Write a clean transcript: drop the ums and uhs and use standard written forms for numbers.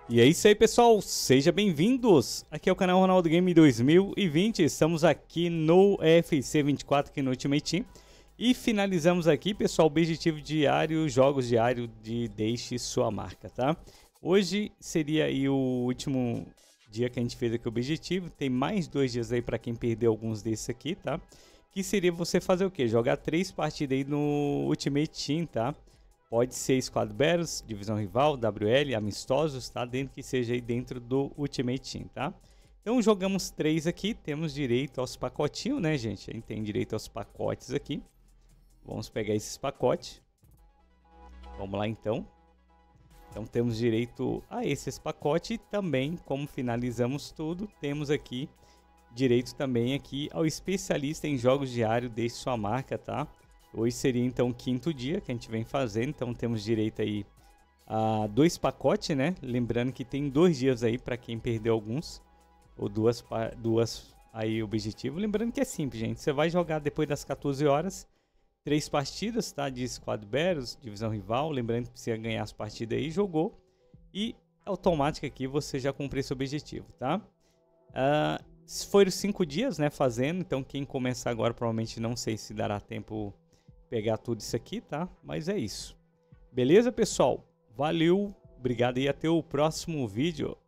E é isso aí, pessoal, sejam bem-vindos, aqui é o canal Ronaldo Game 2020, estamos aqui no FC 24, aqui no Ultimate Team, e finalizamos aqui, pessoal, o objetivo diário, jogos diários de Deixe Sua Marca, tá? Hoje seria aí o último dia que a gente fez aqui o objetivo, tem mais 2 dias aí para quem perdeu alguns desses aqui, tá? Que seria você fazer o quê? Jogar 3 partidas aí no Ultimate Team, tá? Pode ser Squad Battles, Divisão Rival, WL, amistosos, tá? Dentro que seja aí dentro do Ultimate Team, tá? Então jogamos 3 aqui, temos direito aos pacotinhos, né, gente? A gente tem direito aos pacotes aqui. Vamos pegar esses pacotes. Vamos lá, então. Então temos direito a esses pacotes e também, como finalizamos tudo, temos aqui direito também aqui ao especialista em jogos diários Deixe Sua Marca, tá? Hoje seria então o 5º dia que a gente vem fazendo, então temos direito aí a 2 pacotes, né? Lembrando que tem 2 dias aí para quem perdeu alguns, ou duas aí objetivo. Lembrando que é simples, gente, você vai jogar depois das 14 horas, 3 partidas, tá? De Squad Battles, Divisão Rival, lembrando que precisa ganhar as partidas aí, jogou, e automático aqui você já cumpriu esse objetivo, tá? Foram 5 dias, né, fazendo, então quem começar agora provavelmente não sei se dará tempo pegar tudo isso aqui, tá? Mas é isso. Beleza, pessoal? Valeu, obrigado e até o próximo vídeo.